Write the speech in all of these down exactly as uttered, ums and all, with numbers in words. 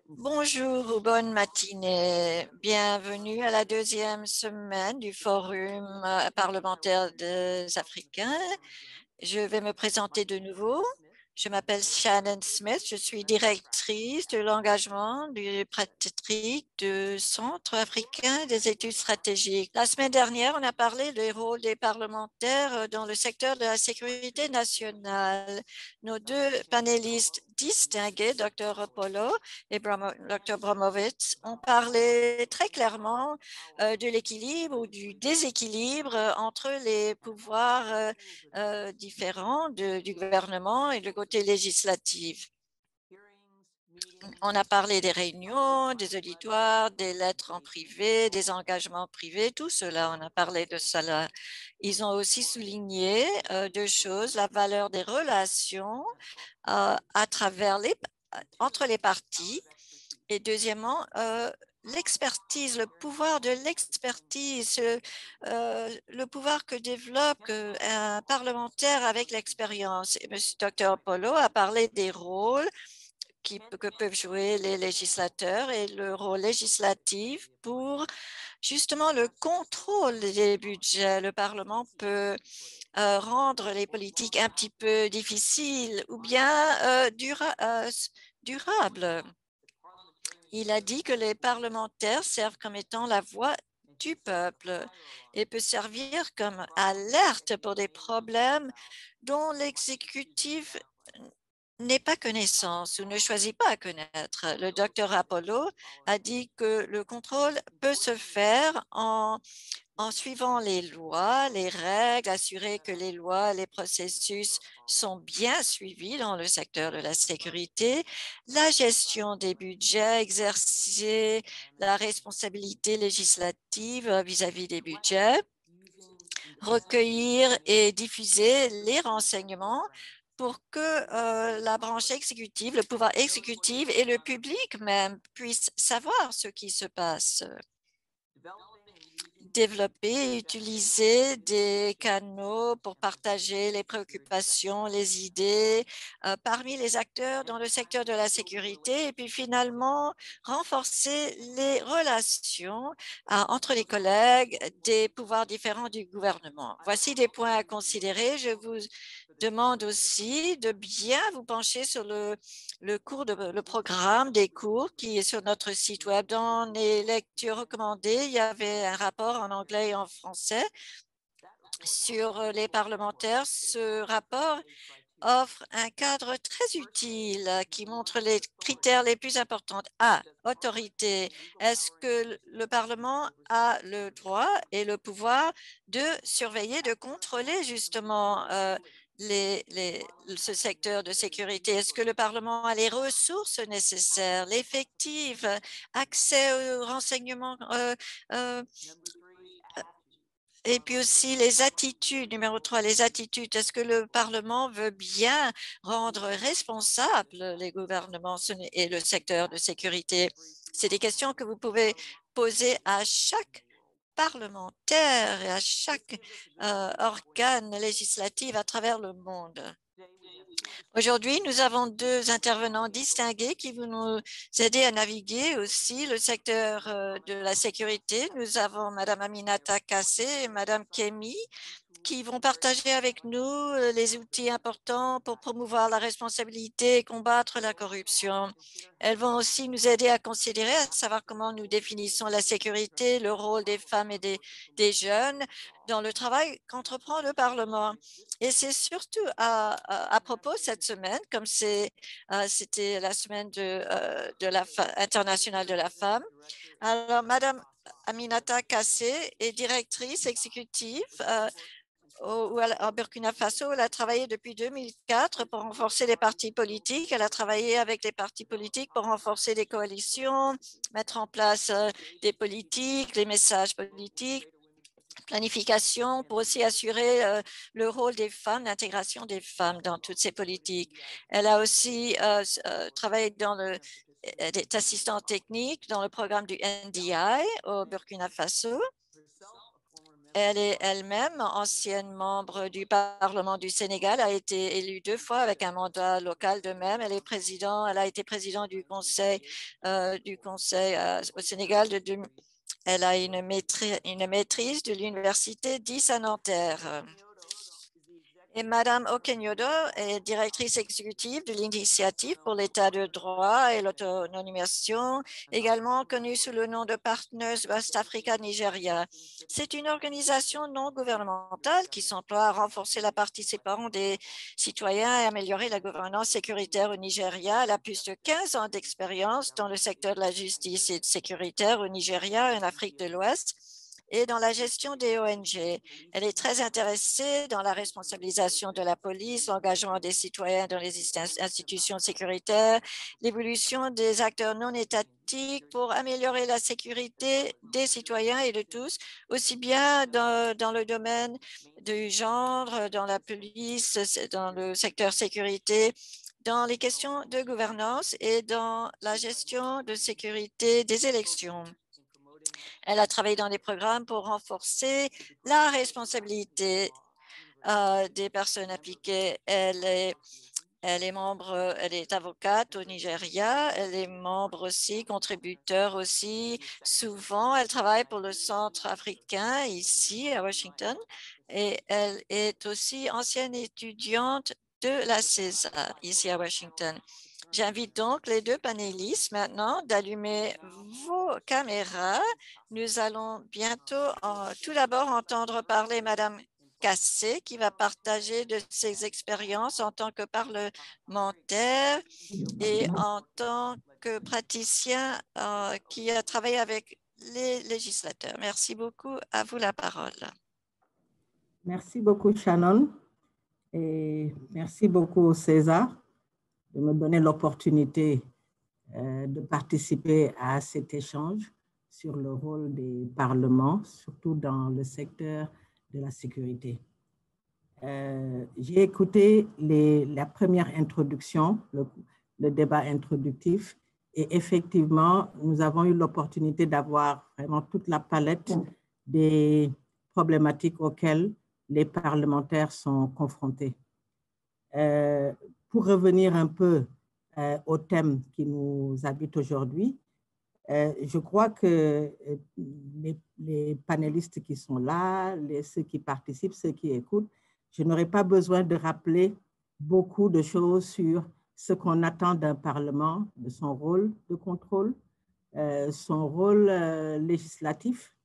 Bonjour ou bonne matinée. Bienvenue à la deuxième semaine du Forum euh, parlementaire des Africains. Je vais me présenter de nouveau. Je m'appelle Shannon Smith. Je suis directrice de l'engagement du pratique du Centre africain des études stratégiques. La semaine dernière, on a parlé des rôles des parlementaires dans le secteur de la sécurité nationale. Nos deux panélistes distingués, Dr Apollo et Dr Bromovitz, ont parlé très clairement euh, de l'équilibre ou du déséquilibre entre les pouvoirs euh, euh, différents de, du gouvernement et le côté législatif. On a parlé des réunions, des auditoires, des lettres en privé, des engagements privés, tout cela, on a parlé de cela. Ils ont aussi souligné euh, deux choses, la valeur des relations euh, à travers les, entre les partis et deuxièmement, euh, l'expertise, le pouvoir de l'expertise, euh, le pouvoir que développe euh, un parlementaire avec l'expérience. M. Dr Polo a parlé des rôles qui, que peuvent jouer les législateurs et le rôle législatif pour justement le contrôle des budgets. Le Parlement peut euh, rendre les politiques un petit peu difficiles ou bien euh, dura, euh, durables. Il a dit que les parlementaires servent comme étant la voix du peuple et peut servir comme alerte pour des problèmes dont l'exécutif n'est pas connaissance ou ne choisit pas à connaître. Le docteur Apollo a dit que le contrôle peut se faire en en suivant les lois, les règles, assurer que les lois, les processus sont bien suivis dans le secteur de la sécurité, la gestion des budgets, exercer la responsabilité législative vis-à-vis des budgets, recueillir et diffuser les renseignements pour que euh, la branche exécutive, le pouvoir exécutif et le public même puissent savoir ce qui se passe. Développer et utiliser des canaux pour partager les préoccupations, les idées euh, parmi les acteurs dans le secteur de la sécurité et puis finalement renforcer les relations euh, entre les collègues des pouvoirs différents du gouvernement. Voici des points à considérer. Je vous demande aussi de bien vous pencher sur le, le cours de le programme des cours qui est sur notre site web. Dans les lectures recommandées, il y avait un rapport en anglais et en français sur les parlementaires. Ce rapport offre un cadre très utile qui montre les critères les plus importants. A, autorité. Est-ce que le Parlement a le droit et le pouvoir de surveiller, de contrôler justement euh, les, les, ce secteur de sécurité? Est-ce que le Parlement a les ressources nécessaires, l'effectif, accès aux renseignements euh, euh, et puis aussi les attitudes, numéro trois, les attitudes. Est-ce que le Parlement veut bien rendre responsables les gouvernements et le secteur de sécurité? C'est des questions que vous pouvez poser à chaque parlementaire et à chaque euh, organe législatif à travers le monde. Aujourd'hui, nous avons deux intervenants distingués qui vont nous aider à naviguer aussi le secteur euh, de la sécurité. Nous avons Madame Aminata Kassé et Madame Kemi qui vont partager avec nous euh, les outils importants pour promouvoir la responsabilité et combattre la corruption. Elles vont aussi nous aider à considérer, à savoir comment nous définissons la sécurité, le rôle des femmes et des, des jeunes dans le travail qu'entreprend le Parlement. Et c'est surtout à, à, à propos cette semaine, comme c'est, euh, c'était la semaine de, euh, de la internationale de la femme. Alors, Madame Aminata Kassé est directrice exécutive euh, au, au Burkina Faso. Elle a travaillé depuis deux mille quatre pour renforcer les partis politiques. Elle a travaillé avec les partis politiques pour renforcer les coalitions, mettre en place euh, des politiques, les messages politiques, planification pour aussi assurer euh, le rôle des femmes, l'intégration des femmes dans toutes ces politiques. Elle a aussi euh, euh, travaillé dans le est assistante technique dans le programme du N D I au Burkina Faso. Elle est elle-même ancienne membre du Parlement du Sénégal, a été élue deux fois avec un mandat local de même. Elle est président, elle a été présidente du conseil euh, du conseil euh, au Sénégal. De, de, elle a une maîtrise, une maîtrise de l'université dix à Nanterre. Et Madame Okenyodo est directrice exécutive de l'initiative pour l'état de droit et l'autonomisation, également connue sous le nom de Partners West Africa Nigeria. C'est une organisation non gouvernementale qui s'emploie à renforcer la participation des citoyens et améliorer la gouvernance sécuritaire au Nigeria. Elle a plus de quinze ans d'expérience dans le secteur de la justice et sécuritaire au Nigeria et en Afrique de l'Ouest, et dans la gestion des O N G. Elle est très intéressée dans la responsabilisation de la police, l'engagement des citoyens dans les institutions sécuritaires, l'évolution des acteurs non étatiques pour améliorer la sécurité des citoyens et de tous, aussi bien dans, dans le domaine du genre, dans la police, dans le secteur sécurité, dans les questions de gouvernance et dans la gestion de sécurité des élections. Elle a travaillé dans des programmes pour renforcer la responsabilité euh, des personnes impliquées. Elle est, elle est membre, elle est avocate au Nigeria. Elle est membre aussi, contributeur aussi. Souvent, elle travaille pour le Centre africain ici à Washington et elle est aussi ancienne étudiante de la CESA ici à Washington. J'invite donc les deux panélistes maintenant d'allumer vos caméras. Nous allons bientôt en, tout d'abord entendre parler Madame Cassé qui va partager de ses expériences en tant que parlementaire et en tant que praticien euh, qui a travaillé avec les législateurs. Merci beaucoup. À vous la parole. Merci beaucoup, Shannon. Et merci beaucoup, César, de me donner l'opportunité euh, de participer à cet échange sur le rôle des parlements, surtout dans le secteur de la sécurité. Euh, j'ai écouté les, la première introduction, le, le débat introductif, et effectivement, nous avons eu l'opportunité d'avoir vraiment toute la palette des problématiques auxquelles les parlementaires sont confrontés. Euh, pour revenir un peu euh, au thème qui nous habite aujourd'hui, euh, je crois que les, les panélistes qui sont là, les, ceux qui participent, ceux qui écoutent, je n'aurai pas besoin de rappeler beaucoup de choses sur ce qu'on attend d'un Parlement, de son rôle de contrôle, euh, son rôle euh, législatif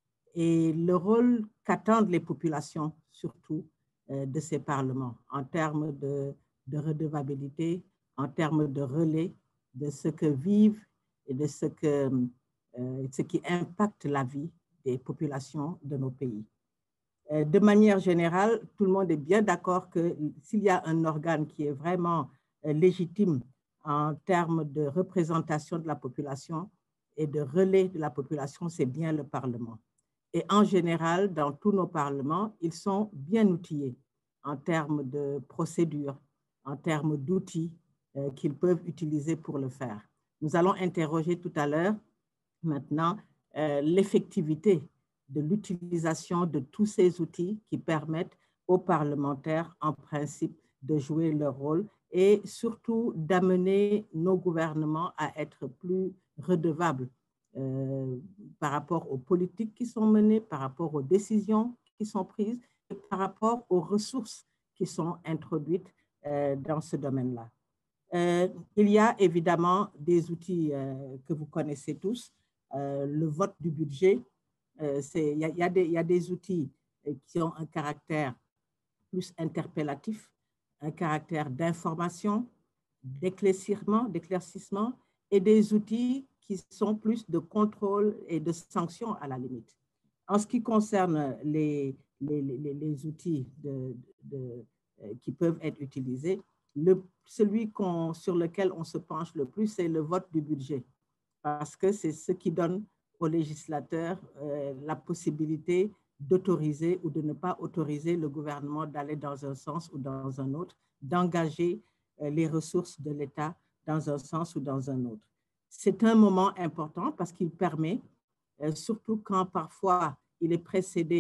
et le rôle qu'attendent les populations, surtout, euh, de ces parlements en termes de, de redevabilité, en termes de relais, de ce que vivent et de ce, que, euh, ce qui impacte la vie des populations de nos pays. Euh, de manière générale, tout le monde est bien d'accord que s'il y a un organe qui est vraiment euh, légitime en termes de représentation de la population et de relais de la population, c'est bien le Parlement. Et en général, dans tous nos parlements, ils sont bien outillés en termes de procédures, en termes d'outils euh, qu'ils peuvent utiliser pour le faire. Nous allons interroger tout à l'heure maintenant euh, l'effectivité de l'utilisation de tous ces outils qui permettent aux parlementaires, en principe, de jouer leur rôle et surtout d'amener nos gouvernements à être plus redevables euh, par rapport aux politiques qui sont menées, par rapport aux décisions qui sont prises et par rapport aux ressources qui sont introduites euh, dans ce domaine-là. Euh, il y a évidemment des outils euh, que vous connaissez tous. Euh, le vote du budget, euh, il y, y, y a des outils qui ont un caractère plus interpellatif, un caractère d'information, d'éclaircissement, d'éclaircissement et des outils qui sont plus de contrôle et de sanction à la limite. En ce qui concerne les, les, les, les outils de, de, de, qui peuvent être utilisés, le, celui qu'on, sur lequel on se penche le plus, c'est le vote du budget, parce que c'est ce qui donne aux législateurs euh, la possibilité d'autoriser ou de ne pas autoriser le gouvernement d'aller dans un sens ou dans un autre, d'engager euh, les ressources de l'État dans un sens ou dans un autre. C'est un moment important parce qu'il permet, euh, surtout quand parfois il est précédé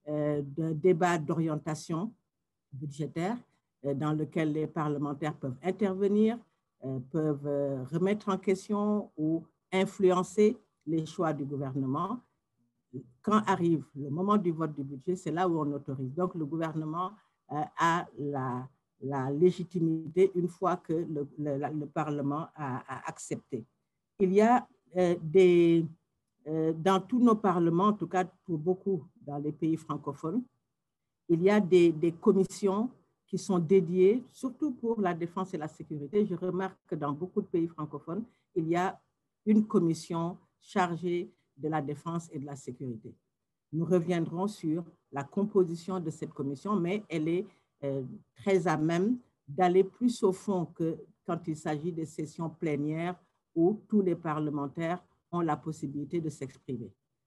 euh, de débat d'orientation budgétaire euh, dans lequel les parlementaires peuvent intervenir, euh, peuvent euh, remettre en question ou influencer les choix du gouvernement. Quand arrive le moment du vote du budget, c'est là où on autorise. Donc, le gouvernement euh, a la, la légitimité une fois que le, le, le Parlement a, a accepté. Il y a euh, des, euh, dans tous nos parlements, en tout cas pour beaucoup dans les pays francophones, il y a des, des commissions qui sont dédiées, surtout pour la défense et la sécurité. Je remarque que dans beaucoup de pays francophones, il y a une commission chargée de la défense et de la sécurité. Nous reviendrons sur la composition de cette commission, mais elle est euh, très à même d'aller plus au fond que quand il s'agit de sessions plénières où tous les parlementaires ont la possibilité de s'exprimer.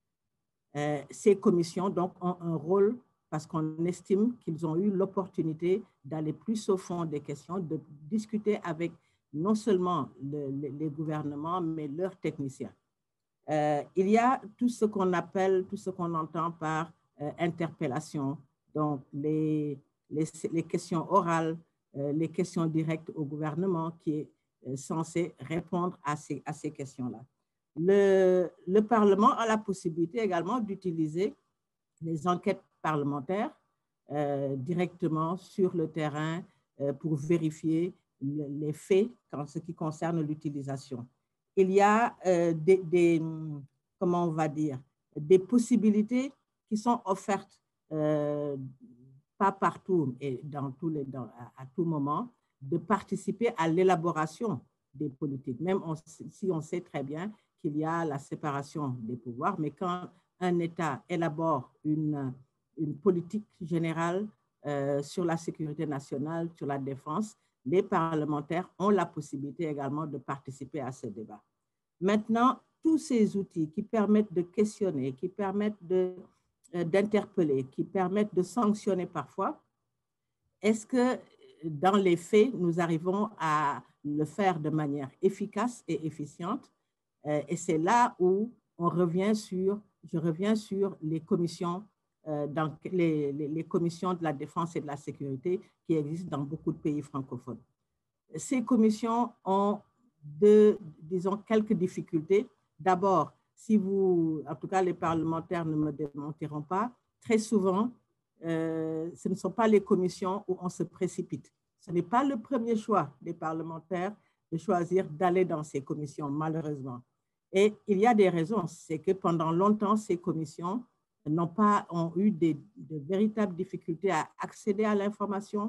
Euh, ces commissions donc ont un rôle parce qu'on estime qu'ils ont eu l'opportunité d'aller plus au fond des questions, de discuter avec non seulement le, le, les gouvernements, mais leurs techniciens. Euh, il y a tout ce qu'on appelle, tout ce qu'on entend par euh, interpellation, donc les, les, les questions orales, euh, les questions directes au gouvernement qui est euh, censé répondre à ces, à ces questions-là. Le, le Parlement a la possibilité également d'utiliser les enquêtes parlementaires euh, directement sur le terrain euh, pour vérifier le, les faits en ce qui concerne l'utilisation. Il y a euh, des, des, comment on va dire, des possibilités qui sont offertes euh, pas partout et dans tous les, dans, à, à tout moment, de participer à l'élaboration des politiques. Même on, si on sait très bien qu'il y a la séparation des pouvoirs, mais quand un État élabore une, une politique générale euh, sur la sécurité nationale, sur la défense, les parlementaires ont la possibilité également de participer à ce débat. Maintenant, tous ces outils qui permettent de questionner, qui permettent de, euh, d'interpeller, qui permettent de sanctionner parfois, est-ce que dans les faits, nous arrivons à le faire de manière efficace et efficiente? Euh, et c'est là où on revient sur, je reviens sur les commissions, euh, dans les, les, les commissions de la défense et de la sécurité qui existent dans beaucoup de pays francophones. Ces commissions ont de, disons, quelques difficultés. D'abord, si vous, en tout cas les parlementaires ne me démentiront pas, très souvent, euh, ce ne sont pas les commissions où on se précipite. Ce n'est pas le premier choix des parlementaires de choisir d'aller dans ces commissions, malheureusement. Et il y a des raisons. C'est que pendant longtemps, ces commissions n'ont pas, ont eu des, de véritables difficultés à accéder à l'information,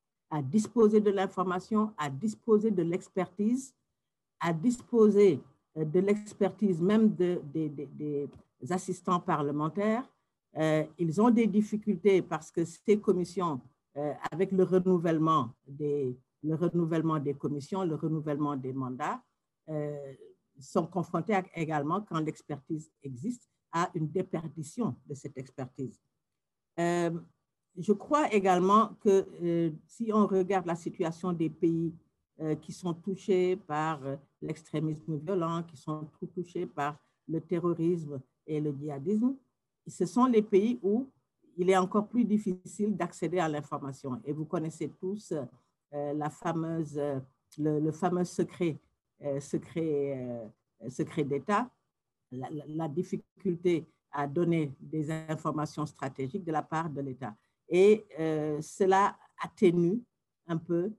à disposer de l'information, à disposer de l'expertise, à disposer de l'expertise même de, de, de, des assistants parlementaires. Euh, ils ont des difficultés parce que ces commissions, euh, avec le renouvellement, des, le renouvellement des commissions, le renouvellement des mandats, euh, sont confrontés à, également, quand l'expertise existe, à une déperdition de cette expertise. Euh, je crois également que euh, si on regarde la situation des pays euh, qui sont touchés par euh, l'extrémisme violent, qui sont touchés par le terrorisme et le djihadisme, ce sont les pays où il est encore plus difficile d'accéder à l'information. Et vous connaissez tous euh, la fameuse, euh, le, le fameux secret, euh, secret, euh, secret d'État, la, la, la difficulté à donner des informations stratégiques de la part de l'État. Et euh, cela atténue un peu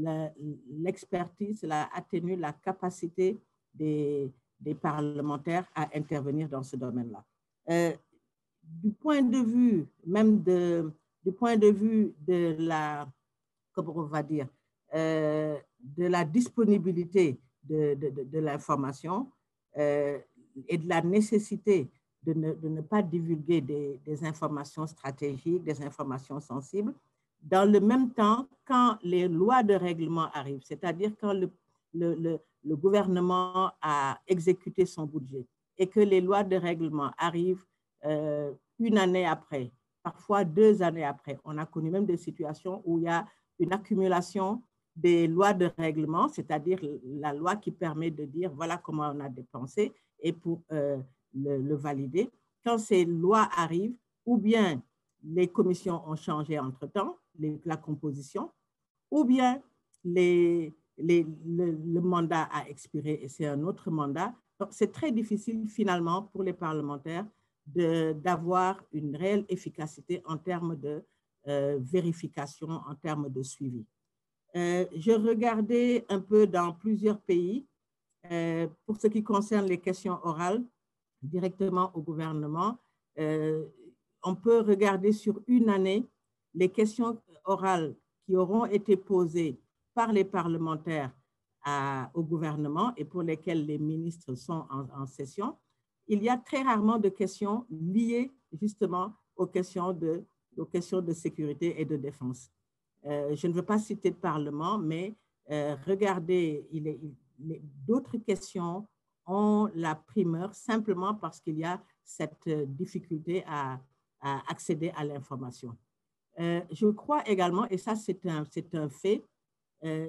l'expertise, cela atténue la capacité des, des parlementaires à intervenir dans ce domaine-là. Euh, du point de vue, même de, du point de vue de la, comment on va dire, euh, de la disponibilité de, de, de, de l'information euh, et de la nécessité de ne, de ne pas divulguer des, des informations stratégiques, des informations sensibles, dans le même temps, quand les lois de règlement arrivent, c'est-à-dire quand le, le, le, le gouvernement a exécuté son budget et que les lois de règlement arrivent euh, une année après, parfois deux années après. On a connu même des situations où il y a une accumulation des lois de règlement, c'est-à-dire la loi qui permet de dire voilà comment on a dépensé et pour euh, le, le valider. Quand ces lois arrivent, ou bien les commissions ont changé entre-temps, la composition, ou bien les, les, le, le mandat a expiré et c'est un autre mandat. Donc, c'est très difficile finalement pour les parlementaires d'avoir une réelle efficacité en termes de euh, vérification, en termes de suivi. Euh, je regardais un peu dans plusieurs pays, euh, pour ce qui concerne les questions orales, directement au gouvernement, euh, on peut regarder sur une année les questions orales qui auront été posées par les parlementaires à, au gouvernement et pour lesquelles les ministres sont en, en session. Il y a très rarement de questions liées justement aux questions de, aux questions de sécurité et de défense. Euh, je ne veux pas citer de parlement, mais euh, regardez, il est, il, d'autres questions ont la primeur simplement parce qu'il y a cette difficulté à, à accéder à l'information. Euh, je crois également, et ça c'est un, c'est un fait, euh,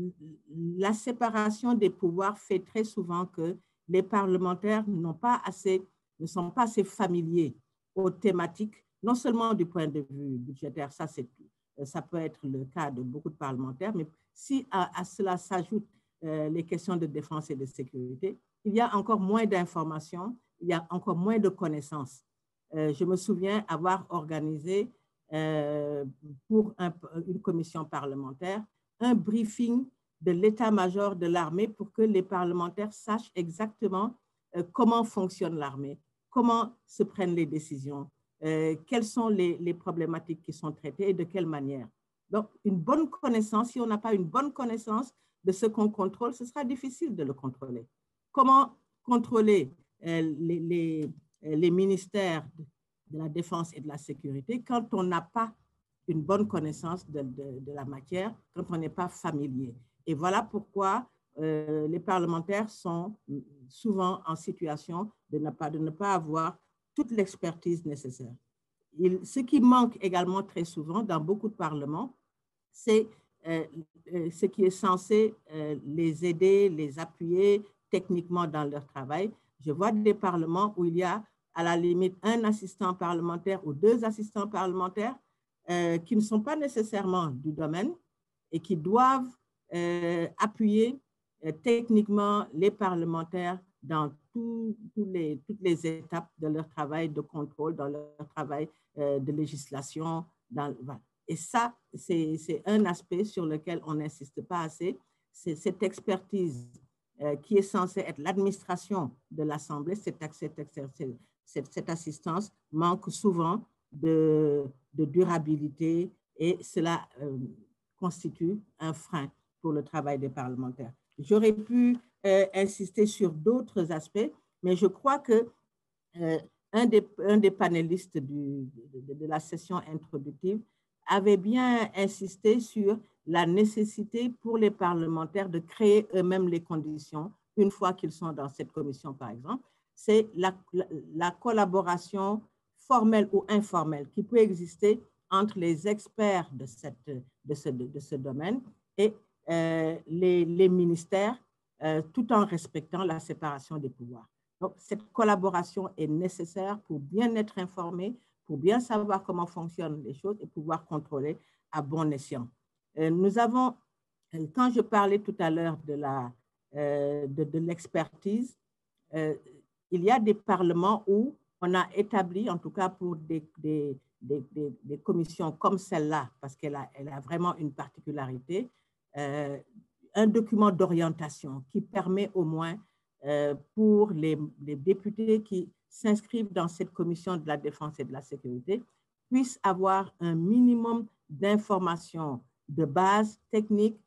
la séparation des pouvoirs fait très souvent que les parlementaires n'ont pas assez, ne sont pas assez familiers aux thématiques, non seulement du point de vue budgétaire, ça, ça peut être le cas de beaucoup de parlementaires, mais si à, à cela s'ajoutent euh, les questions de défense et de sécurité, il y a encore moins d'informations, il y a encore moins de connaissances. Euh, je me souviens avoir organisé euh, pour un, une commission parlementaire un briefing de l'état-major de l'armée pour que les parlementaires sachent exactement euh, comment fonctionne l'armée, comment se prennent les décisions, euh, quelles sont les, les problématiques qui sont traitées et de quelle manière. Donc, une bonne connaissance, si on n'a pas une bonne connaissance de ce qu'on contrôle, ce sera difficile de le contrôler. Comment contrôler euh, les, les, les ministères de la Défense et de la Sécurité quand on n'a pas une bonne connaissance de, de, de la matière, quand on n'est pas familier. Et voilà pourquoi euh, les parlementaires sont souvent en situation de ne pas, de ne pas avoir toute l'expertise nécessaire. Il, ce qui manque également très souvent dans beaucoup de parlements, c'est euh, ce qui est censé euh, les aider, les appuyer techniquement dans leur travail. Je vois des parlements où il y a à la limite un assistant parlementaire ou deux assistants parlementaires euh, qui ne sont pas nécessairement du domaine et qui doivent euh, appuyer euh, techniquement les parlementaires dans tout, tout les, toutes les étapes de leur travail de contrôle, dans leur travail euh, de législation. Dans, voilà. Et ça, c'est un aspect sur lequel on n'insiste pas assez. C'est cette expertise euh, qui est censée être l'administration de l'Assemblée, cette, cette, cette, cette assistance manque souvent de, de durabilité et cela euh, constitue un frein pour le travail des parlementaires. J'aurais pu euh, insister sur d'autres aspects, mais je crois que euh, un, des, un des panélistes du, de, de la session introductive avait bien insisté sur la nécessité pour les parlementaires de créer eux-mêmes les conditions, une fois qu'ils sont dans cette commission, par exemple, c'est la, la, la collaboration formelle ou informelle qui peut exister entre les experts de, cette, de, ce, de, de ce domaine et euh, les, les ministères, euh, tout en respectant la séparation des pouvoirs. Donc, cette collaboration est nécessaire pour bien être informé, pour bien savoir comment fonctionnent les choses et pouvoir contrôler à bon escient. Euh, nous avons, quand je parlais tout à l'heure de la, euh, de, de l'expertise, euh, il y a des parlements où on a établi, en tout cas pour des, des, des, des, des commissions comme celle-là, parce qu'elle a, elle a vraiment une particularité, euh, un document d'orientation qui permet au moins euh, pour les, les députés qui s'inscrivent dans cette commission de la défense et de la sécurité, puissent avoir un minimum d'informations de base technique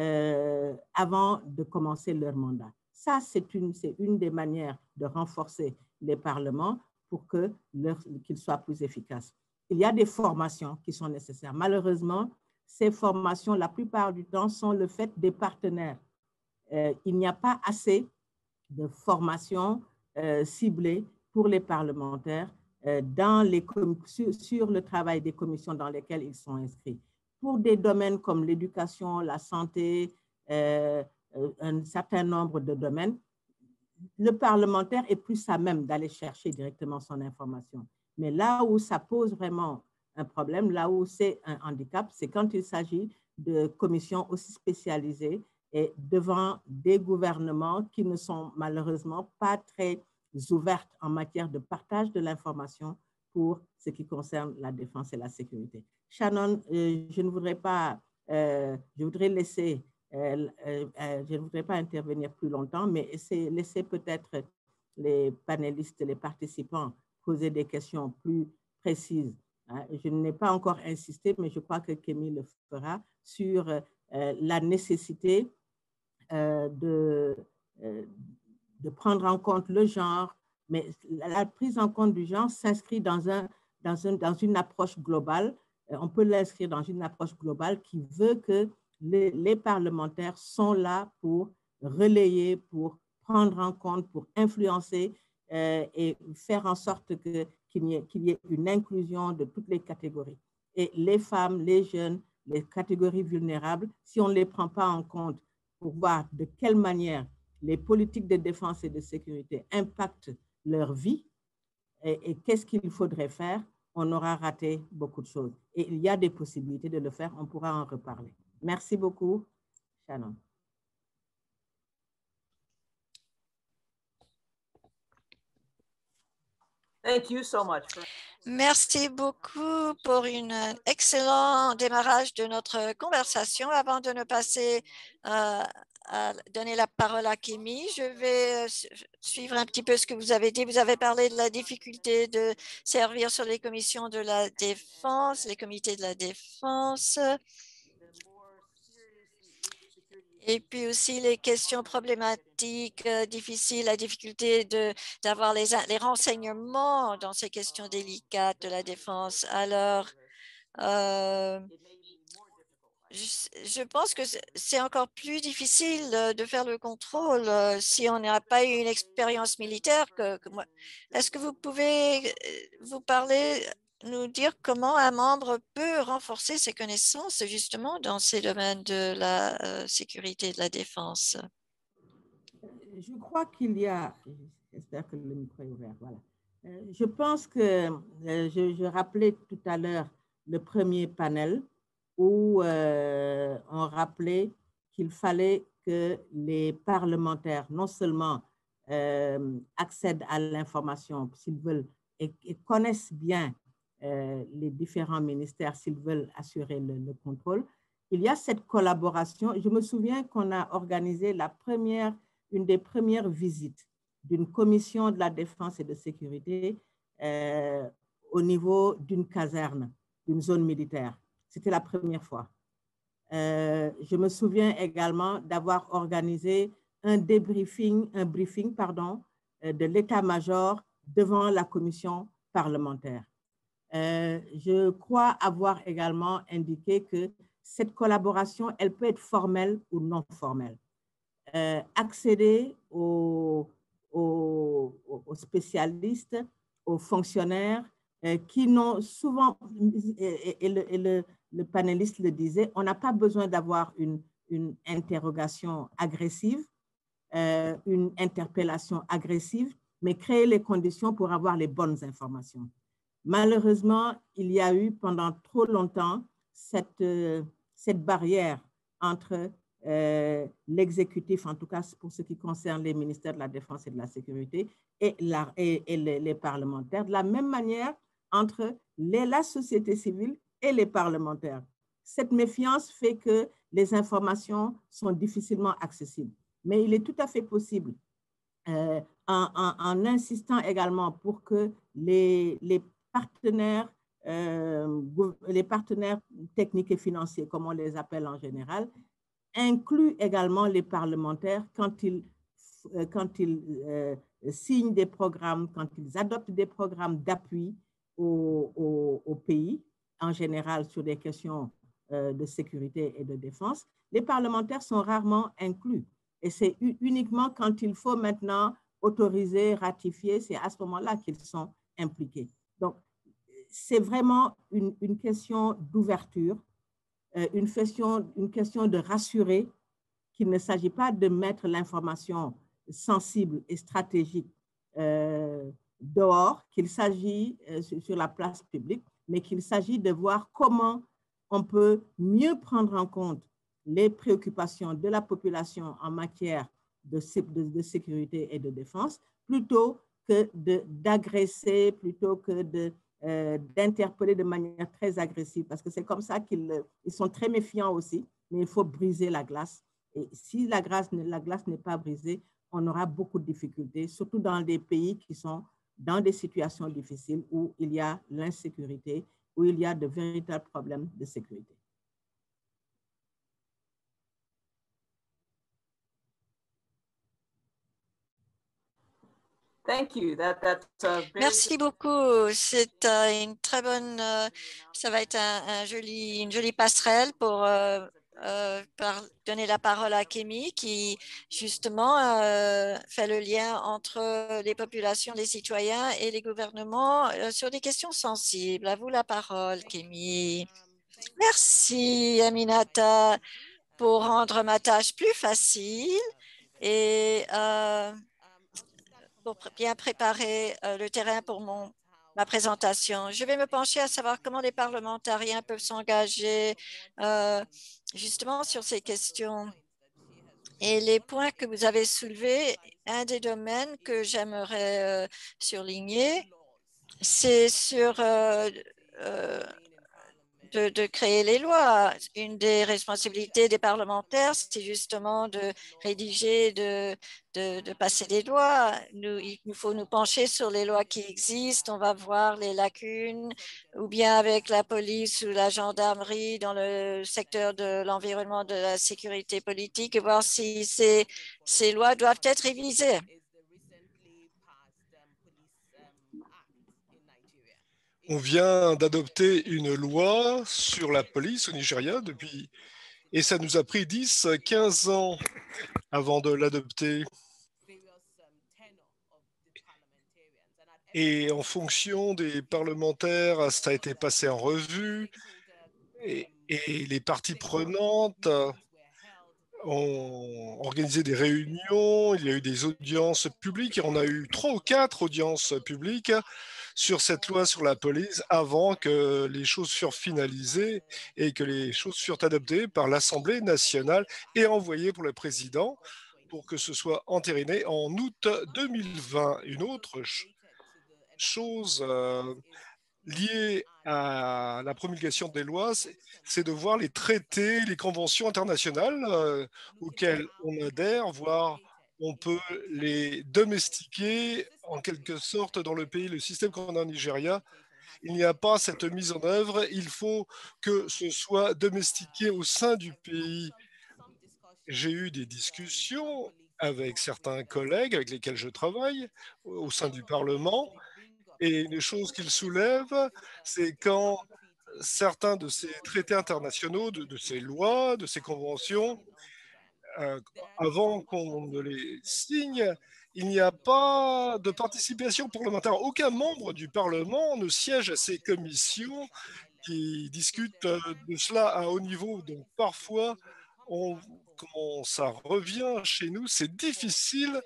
euh, avant de commencer leur mandat. Ça, c'est une, c'est une des manières de renforcer les parlements pour que leur, qu'ils soient plus efficaces. Il y a des formations qui sont nécessaires. Malheureusement, ces formations, la plupart du temps, sont le fait des partenaires. Euh, il n'y a pas assez de formations euh, ciblées pour les parlementaires euh, dans les sur, sur le travail des commissions dans lesquelles ils sont inscrits. Pour des domaines comme l'éducation, la santé, euh, un certain nombre de domaines, le parlementaire est plus à même d'aller chercher directement son information. Mais là où ça pose vraiment un problème. Là où c'est un handicap, c'est quand il s'agit de commissions aussi spécialisées et devant des gouvernements qui ne sont malheureusement pas très ouvertes en matière de partage de l'information pour ce qui concerne la défense et la sécurité. Shannon, euh, je ne voudrais pas, euh, je voudrais laisser, euh, euh, je ne voudrais pas intervenir plus longtemps, mais laisser peut-être les panélistes, les participants poser des questions plus précises. Je n'ai pas encore insisté, mais je crois que Kémy le fera sur euh, la nécessité euh, de, euh, de prendre en compte le genre, mais la prise en compte du genre s'inscrit dans, un, dans, un, dans une approche globale. On peut l'inscrire dans une approche globale qui veut que les, les parlementaires sont là pour relayer, pour prendre en compte, pour influencer euh, et faire en sorte que, qu'il y ait, qu'il y ait une inclusion de toutes les catégories. Et les femmes, les jeunes, les catégories vulnérables, si on ne les prend pas en compte pour voir de quelle manière les politiques de défense et de sécurité impactent leur vie et, et qu'est-ce qu'il faudrait faire, on aura raté beaucoup de choses. Et il y a des possibilités de le faire, on pourra en reparler. Merci beaucoup, Shannon. Thank you so much. Merci beaucoup pour un excellent démarrage de notre conversation. Avant de nous passer euh, à donner la parole à Kémy, je vais suivre un petit peu ce que vous avez dit. Vous avez parlé de la difficulté de servir sur les commissions de la défense, les comités de la défense. Et puis aussi les questions problématiques, euh, difficiles, la difficulté d'avoir les, les renseignements dans ces questions délicates de la défense. Alors, euh, je, je pense que c'est encore plus difficile de faire le contrôle euh, si on n'a pas eu une expérience militaire. Que, que moi. Est-ce que vous pouvez vous parler nous dire comment un membre peut renforcer ses connaissances justement dans ces domaines de la euh, sécurité et de la défense? Je crois qu'il y a, j'espère que le micro est ouvert, voilà. Je pense que, euh, je, je rappelais tout à l'heure le premier panel où euh, on rappelait qu'il fallait que les parlementaires non seulement euh, accèdent à l'information s'ils veulent et, et connaissent bien euh, les différents ministères s'ils veulent assurer le, le contrôle. Il y a cette collaboration. Je me souviens qu'on a organisé la première, une des premières visites d'une commission de la défense et de sécurité euh, au niveau d'une caserne, d'une zone militaire. C'était la première fois. Euh, je me souviens également d'avoir organisé un débriefing, un briefing, pardon, de l'état-major devant la commission parlementaire. Euh, je crois avoir également indiqué que cette collaboration, elle peut être formelle ou non formelle. Euh, accéder aux, aux, aux spécialistes, aux fonctionnaires euh, qui n'ont souvent, et, et, le, et le, le panéliste le disait, on n'a pas besoin d'avoir une, une interrogation agressive, euh, une interpellation agressive, mais créer les conditions pour avoir les bonnes informations. Malheureusement, il y a eu pendant trop longtemps cette, euh, cette barrière entre euh, l'exécutif, en tout cas pour ce qui concerne les ministères de la Défense et de la Sécurité, et, la, et, et les, les parlementaires, de la même manière entre les, la société civile et les parlementaires. Cette méfiance fait que les informations sont difficilement accessibles. Mais il est tout à fait possible, euh, en, en, en insistant également pour que les, les partenaires, euh, les partenaires techniques et financiers, comme on les appelle en général, incluent également les parlementaires quand ils, euh, quand ils euh, signent des programmes, quand ils adoptent des programmes d'appui au, au, au pays, en général sur des questions euh, de sécurité et de défense. Les parlementaires sont rarement inclus. Et c'est uniquement quand il faut maintenant autoriser, ratifier, c'est à ce moment-là qu'ils sont impliqués. Donc, c'est vraiment une, une question d'ouverture, euh, une, question, une question de rassurer qu'il ne s'agit pas de mettre l'information sensible et stratégique euh, dehors, qu'il s'agit euh, sur la place publique, mais qu'il s'agit de voir comment on peut mieux prendre en compte les préoccupations de la population en matière de, de, de sécurité et de défense, plutôt que d'agresser, plutôt que de, euh, d'interpeller de manière très agressive, parce que c'est comme ça qu'ils ils sont très méfiants aussi, mais il faut briser la glace. Et si la glace, la glace n'est pas brisée, on aura beaucoup de difficultés, surtout dans des pays qui sont dans des situations difficiles où il y a l'insécurité, où il y a de véritables problèmes de sécurité. Thank you. That, that's a very... Merci beaucoup. C'est uh, une très bonne, uh, ça va être un, un joli, une jolie passerelle pour uh, uh, par, donner la parole à Kémy qui justement uh, fait le lien entre les populations, les citoyens et les gouvernements uh, sur des questions sensibles. À vous la parole, Kémy. Merci, Aminata, pour rendre ma tâche plus facile et euh, pour bien préparer euh, le terrain pour mon, ma présentation. Je vais me pencher à savoir comment les parlementariens peuvent s'engager euh, justement sur ces questions. Et les points que vous avez soulevés, un des domaines que j'aimerais euh, surligner, c'est sur euh, euh, De, de créer les lois. Une des responsabilités des parlementaires, c'est justement de rédiger, de, de, de passer des lois. Nous, il nous faut nous pencher sur les lois qui existent. On va voir les lacunes, ou bien avec la police ou la gendarmerie dans le secteur de l'environnement, de la sécurité politique, et voir si ces, ces lois doivent être révisées. On vient d'adopter une loi sur la police au Nigeria depuis, et ça nous a pris dix, quinze ans avant de l'adopter. Et en fonction des parlementaires, ça a été passé en revue et, et les parties prenantes ont organisé des réunions, il y a eu des audiences publiques et on a eu trois ou quatre audiences publiques sur cette loi sur la police avant que les choses furent finalisées et que les choses furent adoptées par l'Assemblée nationale et envoyées pour le président pour que ce soit entériné en août deux mille vingt. Une autre chose euh, liée à la promulgation des lois, c'est de voir les traités, les conventions internationales euh, auxquelles on adhère, voire on peut les domestiquer en quelque sorte dans le pays. Le système qu'on a au Nigeria, il n'y a pas cette mise en œuvre. Il faut que ce soit domestiqué au sein du pays. J'ai eu des discussions avec certains collègues avec lesquels je travaille au sein du Parlement. Et une chose qu'ils soulèvent, c'est quand certains de ces traités internationaux, de, de ces lois, de ces conventions, euh, avant qu'on ne les signe, il n'y a pas de participation parlementaire. Aucun membre du Parlement ne siège à ces commissions qui discutent de cela à haut niveau. Donc parfois, on, quand ça revient chez nous, c'est difficile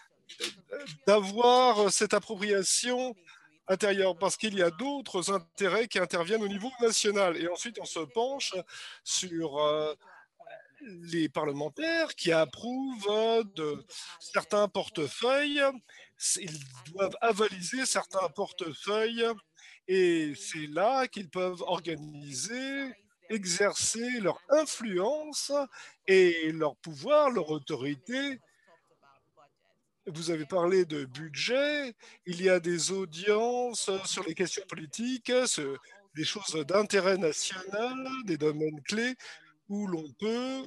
d'avoir cette appropriation intérieure parce qu'il y a d'autres intérêts qui interviennent au niveau national. Et ensuite, on se penche sur euh, les parlementaires qui approuvent de certains portefeuilles. Ils doivent avaliser certains portefeuilles et c'est là qu'ils peuvent organiser, exercer leur influence et leur pouvoir, leur autorité. Vous avez parlé de budget, il y a des audiences sur les questions politiques, des choses d'intérêt national, des domaines clés où l'on peut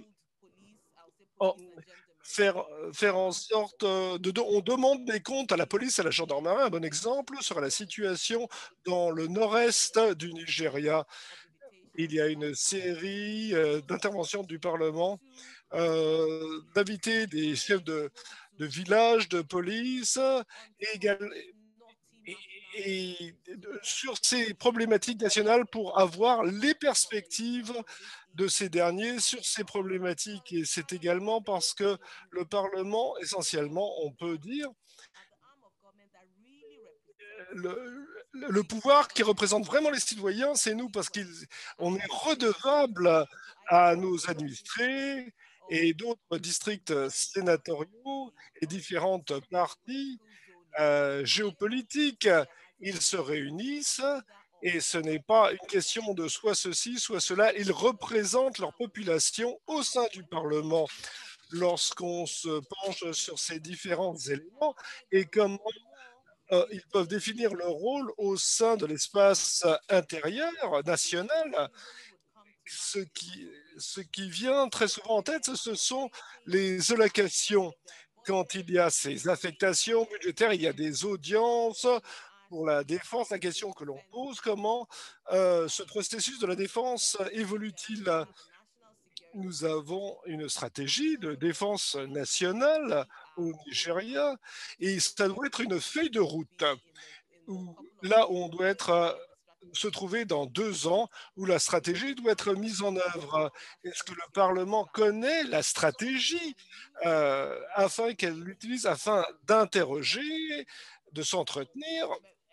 faire, faire en sorte de, on demande des comptes à la police, à la gendarmerie. Un bon exemple sera la situation dans le nord-est du Nigeria. Il y a une série d'interventions du Parlement, euh, d'inviter des chefs de, de village, de police, et, également, et, et sur ces problématiques nationales pour avoir les perspectives de ces derniers sur ces problématiques. Et c'est également parce que le Parlement, essentiellement, on peut dire, le, le pouvoir qui représente vraiment les citoyens, c'est nous, parce qu'on est redevable à nos administrés et d'autres districts sénatoriaux et différentes parties euh, géopolitiques. Ils se réunissent et ce n'est pas une question de soit ceci, soit cela. Ils représentent leur population au sein du Parlement. Lorsqu'on se penche sur ces différents éléments et comment euh, ils peuvent définir leur rôle au sein de l'espace intérieur national, ce qui, ce qui vient très souvent en tête, ce sont les allocations. Quand il y a ces affectations budgétaires, il y a des audiences pour la défense. La question que l'on pose, comment euh, ce processus de la défense évolue-t-il? Nous avons une stratégie de défense nationale au Nigeria et ça doit être une feuille de route où, là où on doit être se trouver dans deux ans, où la stratégie doit être mise en œuvre. Est-ce que le Parlement connaît la stratégie euh, afin qu'elle l'utilise, afin d'interroger, de s'entretenir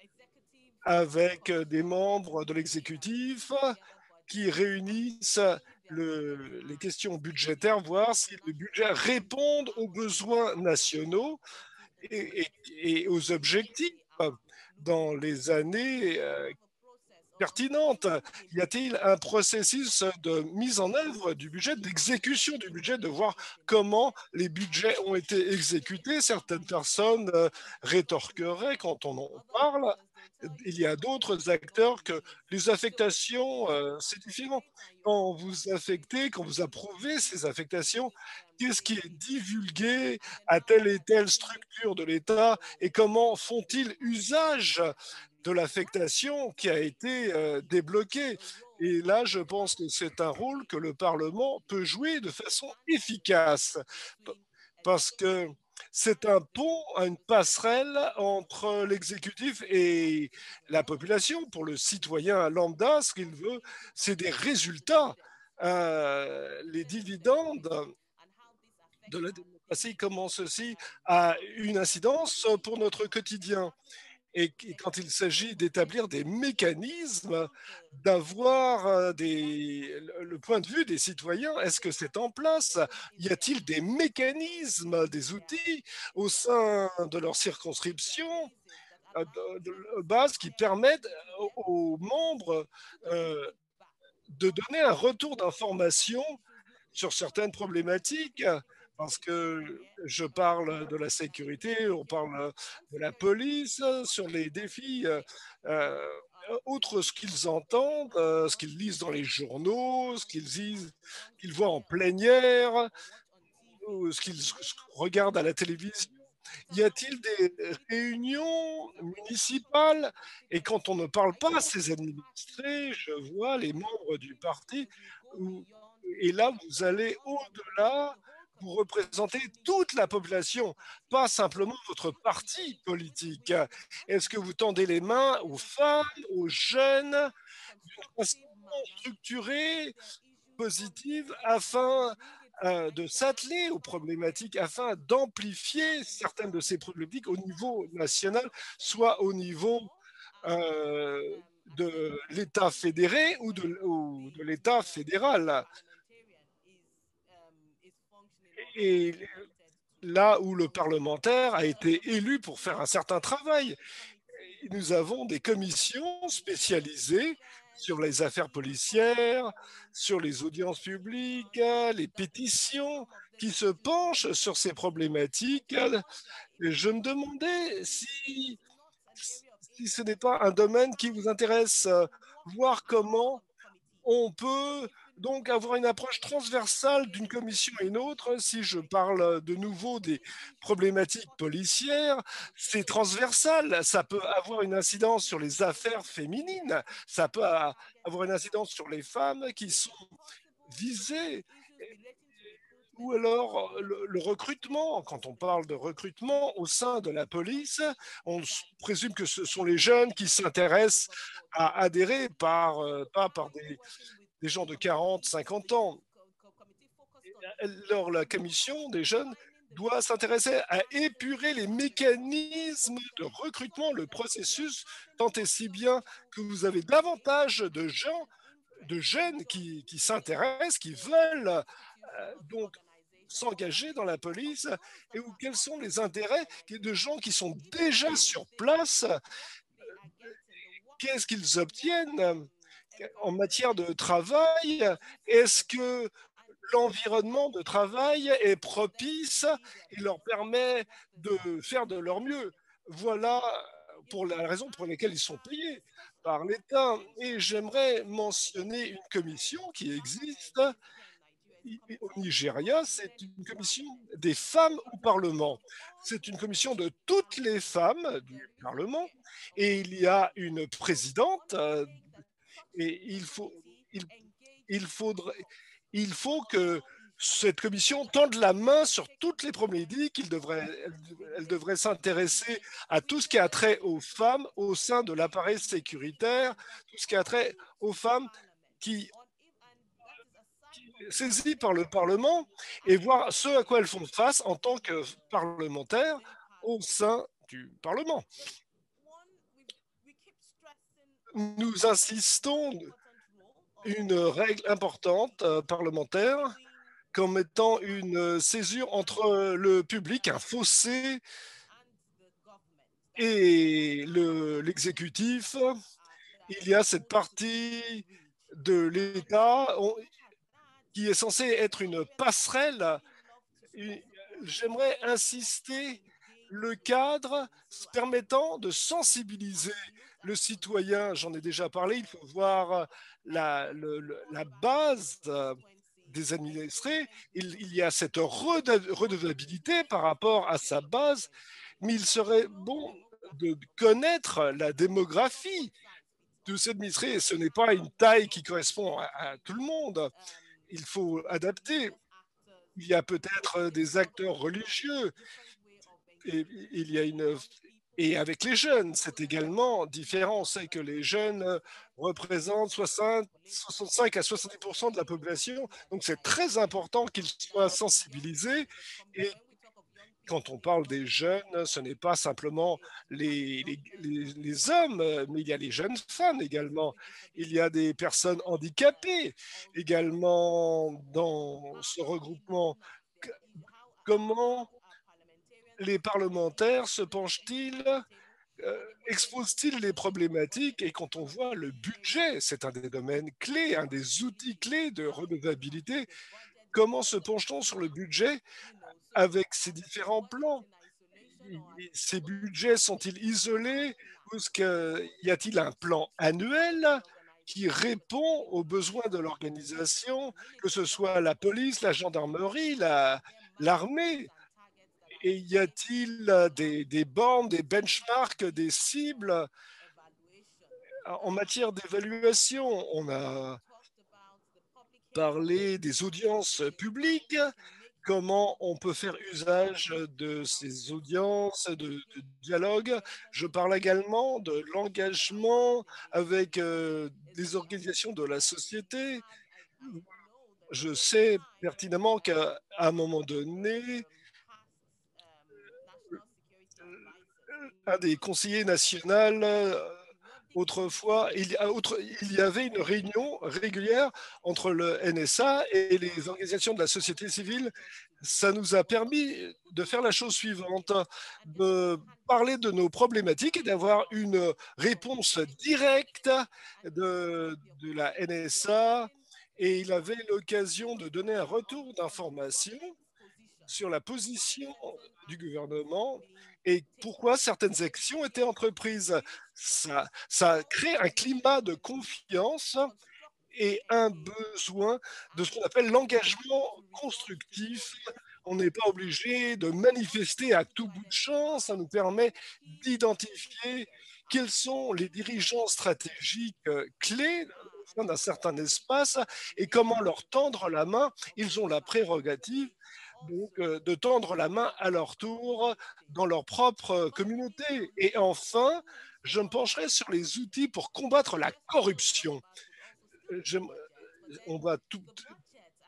avec des membres de l'exécutif qui réunissent le, les questions budgétaires, voir si le budget répond aux besoins nationaux et, et, et aux objectifs dans les années euh, pertinente. Y a-t-il un processus de mise en œuvre du budget, d'exécution du budget, de voir comment les budgets ont été exécutés? Certaines personnes euh, rétorqueraient quand on en parle. Il y a d'autres acteurs que les affectations, euh, c'est différent. Quand vous affectez, quand vous approuvez ces affectations, qu'est-ce qui est divulgué à telle et telle structure de l'État et comment font-ils usage de l'affectation qui a été euh, débloquée? Et là, je pense que c'est un rôle que le Parlement peut jouer de façon efficace parce que c'est un pont, une passerelle entre l'exécutif et la population. Pour le citoyen lambda, ce qu'il veut, c'est des résultats. Euh, les dividendes de la démocratie, comment ceci a une incidence pour notre quotidien. Et quand il s'agit d'établir des mécanismes, d'avoir des, le point de vue des citoyens, est-ce que c'est en place? Y a-t-il des mécanismes, des outils au sein de leur circonscription de, de base qui permettent aux, aux membres euh, de donner un retour d'information sur certaines problématiques? Parce que je parle de la sécurité, on parle de la police, sur les défis, euh, outre ce qu'ils entendent, euh, ce qu'ils lisent dans les journaux, ce qu'ils lisent, qu'ils voient en plénière, ou ce qu'ils regardent à la télévision. Y a-t-il des réunions municipales? Et quand on ne parle pas à ces administrés, je vois les membres du parti, où, et là, vous allez au-delà, vous représentez toute la population, pas simplement votre parti politique. Est-ce que vous tendez les mains aux femmes, aux jeunes, d'une façon structurée, positive, afin euh, de s'atteler aux problématiques, afin d'amplifier certaines de ces problématiques au niveau national, soit au niveau euh, de l'État fédéré ou de, ou de l'État fédéral. Et là où le parlementaire a été élu pour faire un certain travail, nous avons des commissions spécialisées sur les affaires policières, sur les audiences publiques, les pétitions, qui se penchent sur ces problématiques. Et je me demandais si, si ce n'est pas un domaine qui vous intéresse, voir comment on peut donc avoir une approche transversale d'une commission à une autre. Si je parle de nouveau des problématiques policières, c'est transversal. Ça peut avoir une incidence sur les affaires féminines. Ça peut avoir une incidence sur les femmes qui sont visées. Ou alors le, le recrutement. Quand on parle de recrutement au sein de la police, on présume que ce sont les jeunes qui s'intéressent à adhérer, par, euh, pas par des, des gens de quarante, cinquante ans. Alors, la commission des jeunes doit s'intéresser à épurer les mécanismes de recrutement, le processus, tant et si bien que vous avez davantage de gens, de jeunes qui, qui s'intéressent, qui veulent euh, donc s'engager dans la police, et où quels sont les intérêts de gens qui sont déjà sur place, qu'est-ce qu'ils obtiennent en matière de travail, est-ce que l'environnement de travail est propice et leur permet de faire de leur mieux. Voilà pour la raison pour laquelle ils sont payés par l'État. Et j'aimerais mentionner une commission qui existe au Nigeria, c'est une commission des femmes au Parlement. C'est une commission de toutes les femmes du Parlement et il y a une présidente euh, et il faut, il, il faudrait, il faut que cette commission tende la main sur toutes les problématiques. Il devrait, elle, elle devrait s'intéresser à tout ce qui a trait aux femmes au sein de l'appareil sécuritaire, tout ce qui a trait aux femmes qui saisies par le Parlement et voir ce à quoi elles font face en tant que parlementaires au sein du Parlement. Nous insistons une règle importante euh, parlementaire comme étant une césure entre le public, un fossé, et l'exécutif. Il y a cette partie de l'État qui est censée être une passerelle. J'aimerais insister le cadre permettant de sensibiliser le citoyen. J'en ai déjà parlé, il faut voir la, le, la base des administrés. Il, il y a cette redevabilité par rapport à sa base, mais il serait bon de connaître la démographie de ces administrés. Ce n'est pas une taille qui correspond à, à tout le monde. Il faut adapter. Il y a peut-être des acteurs religieux. Et il y a une et avec les jeunes, c'est également différent. On sait que les jeunes représentent soixante, soixante-cinq à soixante-dix pour cent de la population. Donc, c'est très important qu'ils soient sensibilisés. Et quand on parle des jeunes, ce n'est pas simplement les, les, les, les hommes, mais il y a les jeunes femmes également. Il y a des personnes handicapées également dans ce regroupement. Comment les parlementaires se penchent-ils, euh, exposent-ils les problématiques? Et quand on voit le budget, c'est un des domaines clés, un des outils clés de redevabilité, comment se penche-t-on sur le budget avec ces différents plans? Ces budgets sont-ils isolés? Ou y a-t-il un plan annuel qui répond aux besoins de l'organisation, que ce soit la police, la gendarmerie, l'armée? Et y a-t-il des, des bornes, des benchmarks, des cibles en matière d'évaluation? On a parlé des audiences publiques, comment on peut faire usage de ces audiences, de, de dialogue. Je parle également de l'engagement avec euh, des organisations de la société. Je sais pertinemment qu'à un moment donné, un des conseillers nationaux, autrefois, il y, a, autre, il y avait une réunion régulière entre le N S A et les organisations de la société civile. Ça nous a permis de faire la chose suivante, de parler de nos problématiques et d'avoir une réponse directe de, de la N S A. Et il avait l'occasion de donner un retour d'information sur la position du gouvernement et pourquoi certaines actions étaient entreprises. Ça, ça crée un climat de confiance et un besoin de ce qu'on appelle l'engagement constructif. On n'est pas obligé de manifester à tout bout de champ. Ça nous permet d'identifier quels sont les dirigeants stratégiques clés d'un certain espace et comment leur tendre la main. Ils ont la prérogative donc de tendre la main à leur tour dans leur propre communauté. Et enfin, je me pencherai sur les outils pour combattre la corruption. Je, on va tout,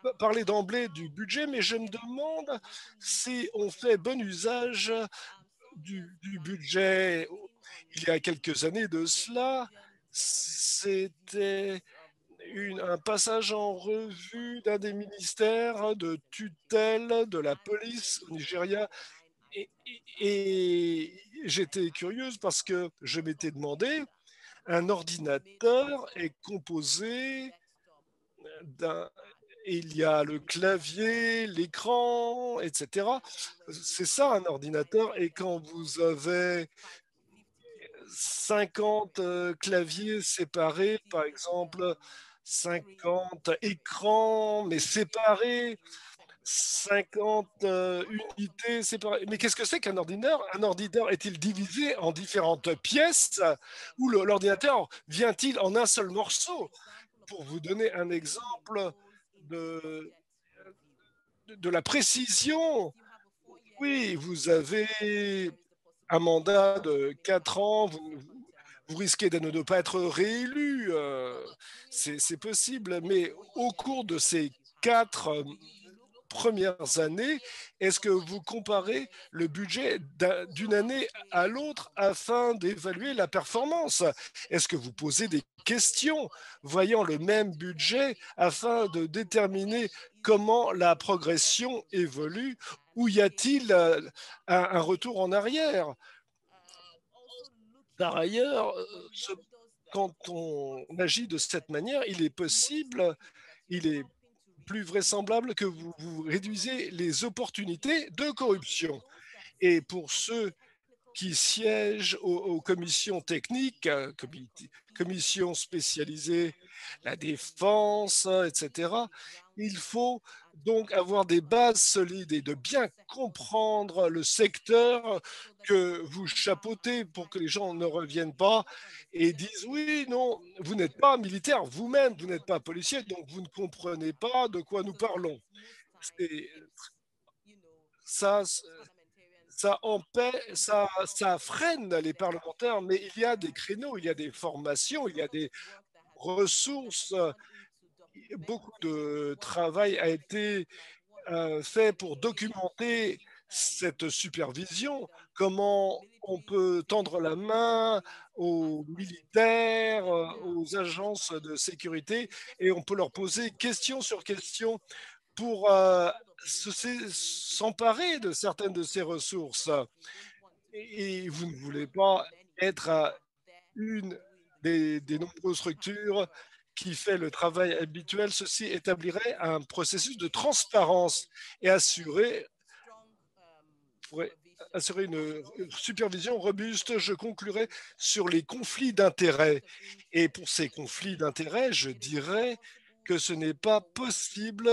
parler d'emblée du budget, mais je me demande si on fait bon usage du, du budget. Il y a quelques années de cela, c'était une- un passage en revue d'un des ministères de tutelle de la police au Nigeria. Et, et- et j'étais curieuse parce que je m'étais demandé, un ordinateur est composé d'un... Il y a le clavier, l'écran, et cetera. C'est ça un ordinateur. Et quand vous avez cinquante euh, claviers séparés, par exemple, cinquante écrans, mais séparés, cinquante euh, unités séparées. Mais qu'est-ce que c'est qu'un ordinateur? Un ordinateur est-il divisé en différentes pièces ou le- l'ordinateur vient-il en un seul morceau? Pour vous donner un exemple de, de, de la précision, oui, vous avez un mandat de quatre ans, vous, vous risquez de ne pas être réélu, euh, c'est c'est possible, mais au cours de ces quatre euh, premières années, est-ce que vous comparez le budget d'un- d'une année à l'autre afin d'évaluer la performance? Est-ce que vous posez des questions voyant le même budget afin de déterminer comment la progression évolue ou y a-t-il euh, un, un retour en arrière? Par ailleurs, euh, ce- quand on agit de cette manière, il est possible, il est plus vraisemblable que vous, vous réduisez les opportunités de corruption. Et pour ceux qui siègent aux, aux commissions techniques, euh, comité- commissions spécialisées, la défense, et cetera, il faut donc avoir des bases solides et de bien comprendre le secteur que vous chapeautez pour que les gens ne reviennent pas et disent oui, non, vous n'êtes pas militaire vous-même, vous n'êtes pas policier, donc vous ne comprenez pas de quoi nous parlons. Et ça, ça empêche, ça, ça freine les parlementaires, mais il y a des créneaux, il y a des formations, il y a des ressources. Beaucoup de travail a été euh, fait pour documenter cette supervision, comment on peut tendre la main aux militaires, euh, aux agences de sécurité, et on peut leur poser question sur question pour euh, se- s'emparer de certaines de ces ressources. Et vous ne voulez pas être à une des, des nombreuses structures qui fait le travail habituel. Ceci établirait un processus de transparence et assurer, pourrait assurer une supervision robuste. Je conclurai sur les conflits d'intérêts. Et pour ces conflits d'intérêts, je dirais que ce n'est pas possible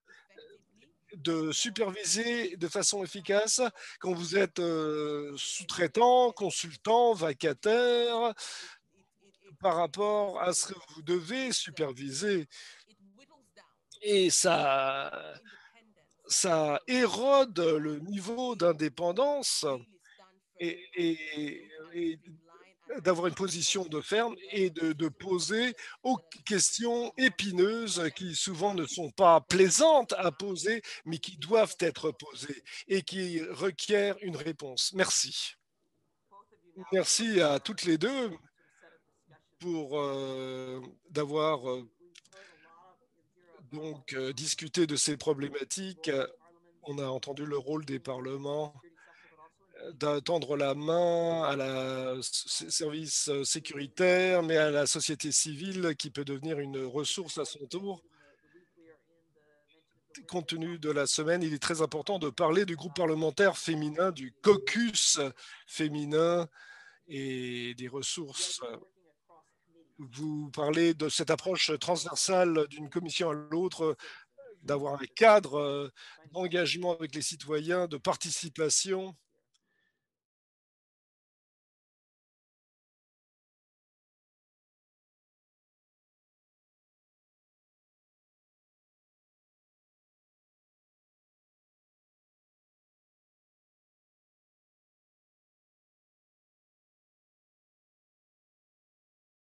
de superviser de façon efficace quand vous êtes euh, sous-traitant, consultant, vacataire, par rapport à ce que vous devez superviser. Et ça, ça érode le niveau d'indépendance et, et- et d'avoir une position de ferme et de, de poser aux questions épineuses qui souvent ne sont pas plaisantes à poser, mais qui doivent être posées et qui requièrent une réponse. Merci. Merci à toutes les deux pour euh, d'avoir euh, donc euh, discuté de ces problématiques. On a entendu le rôle des parlements d'attendre la main à la service sécuritaire, mais à la société civile qui peut devenir une ressource à son tour. Compte tenu de la semaine, il est très important de parler du groupe parlementaire féminin, du caucus féminin et des ressources. Vous parlez de cette approche transversale d'une commission à l'autre, d'avoir un cadre d'engagement avec les citoyens, de participation.